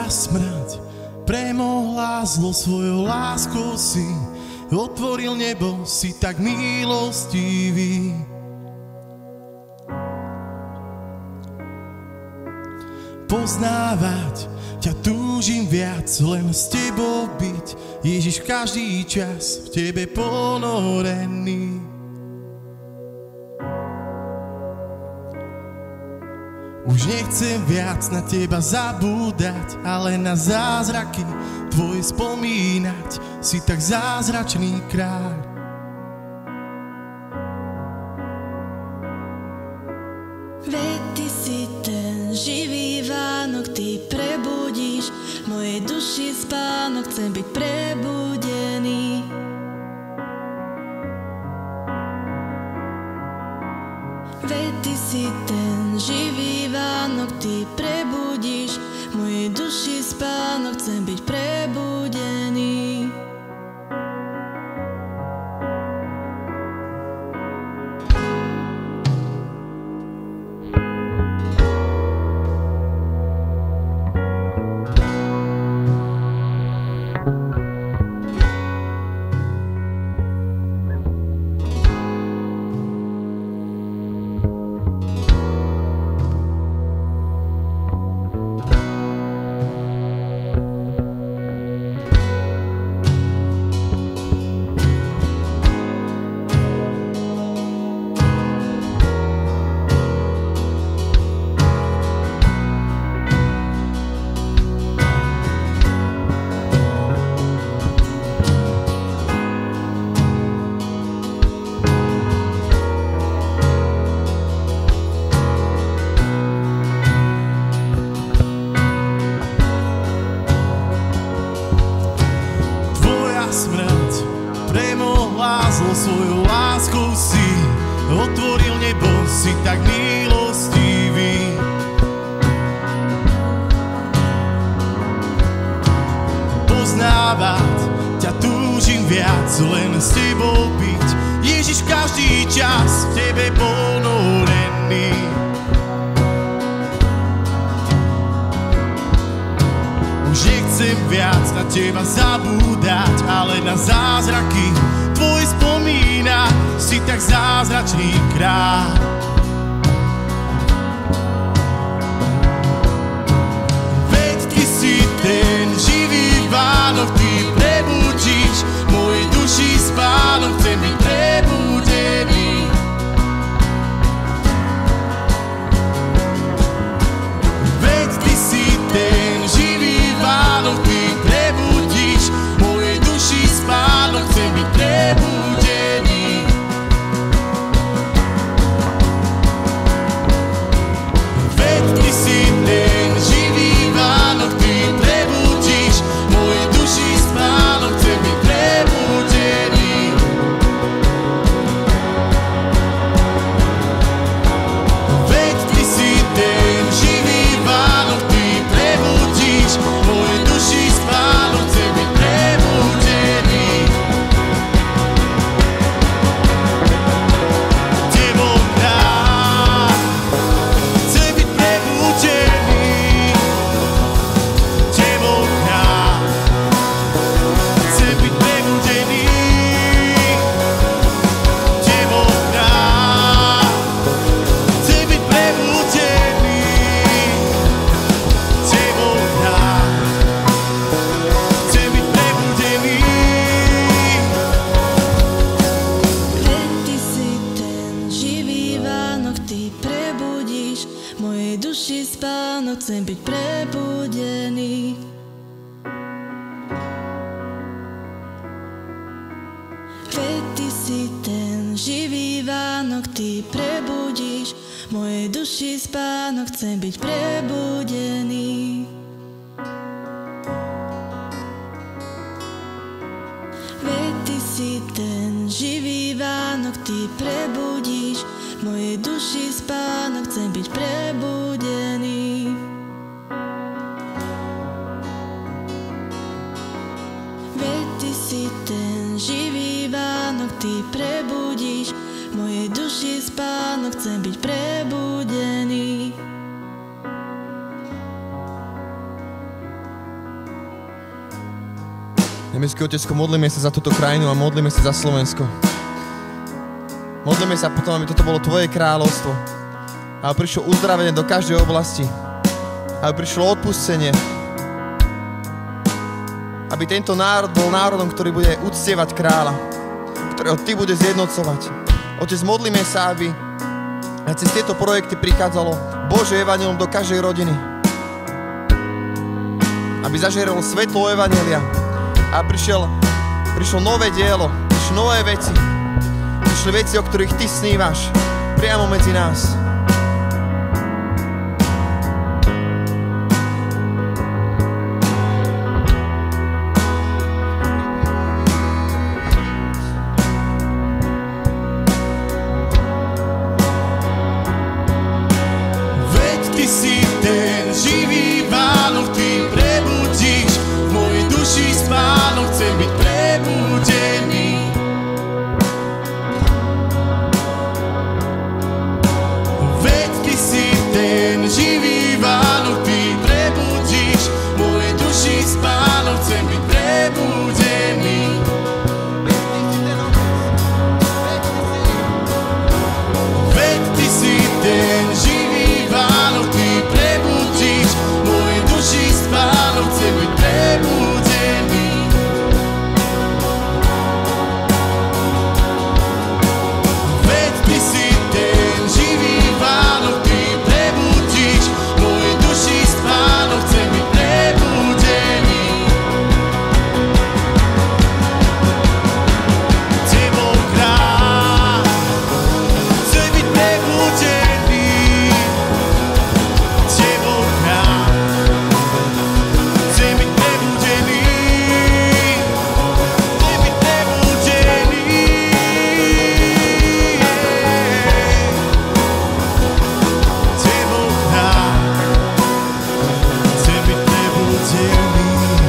Tvoja smrť premohla zlo, svojou láskou si otvoril nebo, si tak milostivý. Poznávať ťa túžim viac, len s tebou byť, Ježiš, každý čas v tebe ponorený. Už nechcem viac na teba zabúdať, ale na zázraky tvoje spomínať, si tak zázračný kráľ. Veď ty si ten živý Vánok, ty prebudíš mojej duši spánok, chcem byť prebudený. Veď ty si ten živý Vánok, ty prebudíš mojej duši spánok, chcem byť prebudený. Svojou láskou si otvoril nebo, si tak milostivý. Poznávať ťa túžim viac, len s tebou byť, Ježiš, každý čas v tebe ponorený. Už nechcem viac na teba zabúdať, ale na zázraky tvoj spomína, si tak zázračný kráľ. Veď ty si ten živý Vánok, ty prebudíš mojej duši spánok, chcem byť prebudený. Veď ty si ten živý Vánok, ty prebudíš mojej duši spánok, chcem byť prebudený. Veď ty si ten živý Vánok, ty prebudíš mojej duši spánok, chcem byť prebudený. Veď ty si ten živý Vánok, ty prebudíš mojej duši spánok, chcem byť prebudený. Tebou rád chcem byť prebudený. Tebou rád chcem byť prebudený. Tebou rád chcem byť prebudený. Tebou rád chcem byť prebudený. Veď ty si ten živý Vánok, ty prebudíš mojej duši spánok, chcem byť prebudený. Veď ty si ten živý Vánok, ty prebudíš mojej duši spánok, chcem byť prebudený. Veď ty si ten živý Vánok, ty prebudíš mojej duši spánok, chcem byť prebudený. Veď ty si ten živý Vánok, ty prebudíš mojej duši spánok, chcem byť prebudený. Nebeský Otecko, modlíme sa za túto krajinu a modlíme sa za Slovensko. Modlíme sa potom, aby toto bolo Tvoje kráľovstvo. Aby prišlo uzdravenie do každej oblasti. Aby prišlo odpustenie. Aby tento národ bol národom, ktorý bude uctievať kráľa. Ktorého Ty bude zjednocovať. Otec, modlíme sa, aby cez tieto projekty prichádzalo Božie evanjelium do každej rodiny. Aby zažieralo svetlo evanjelia. A prišlo nové dielo, prišli nové veci. Prišli veci, o ktorých Ty snívaš priamo medzi nás. Veď Ty si ten živý Vánok, Ty prebudíš v mojej duši spánok, chcem byť prebudený. Veď Ty si ten živý Vánok, Ty prebudíš v mojej duši spánok, chcem byť prebudený. Veď Ty si ten živý Vánok, Ty prebudíš v mojej duši spánok, chcem byť prebudený. Veď Ty si ten živý Vánok, Ty prebudíš v mojej duši spánok, chcem byť prebudený. Tebou kráľ, chcem byť prebudený. Tebou kráľ, chcem byť prebudený. Chcem byť prebudený. Tebou kráľ, chcem byť prebudený.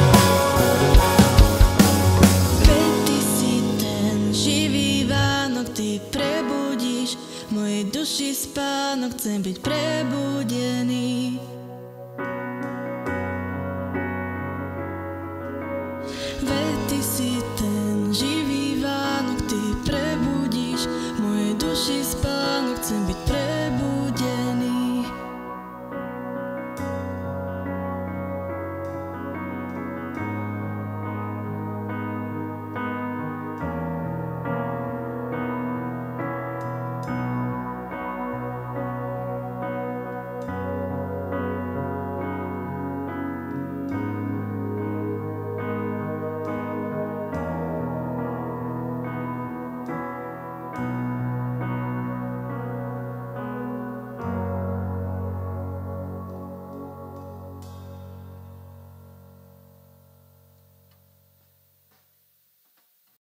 Veď Ty si ten živý Vánok, Ty prebudíš v mojej duši spánok, chcem byť prebudený.